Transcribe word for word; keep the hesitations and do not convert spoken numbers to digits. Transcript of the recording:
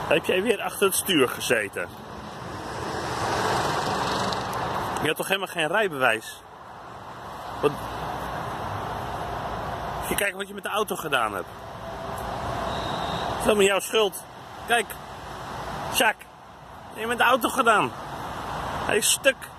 Heb jij weer achter het stuur gezeten? Je had toch helemaal geen rijbewijs? Wat... Even kijken wat je met de auto gedaan hebt. Het is helemaal jouw schuld. Kijk, Sjaak, wat heb je met de auto gedaan? Hij is stuk.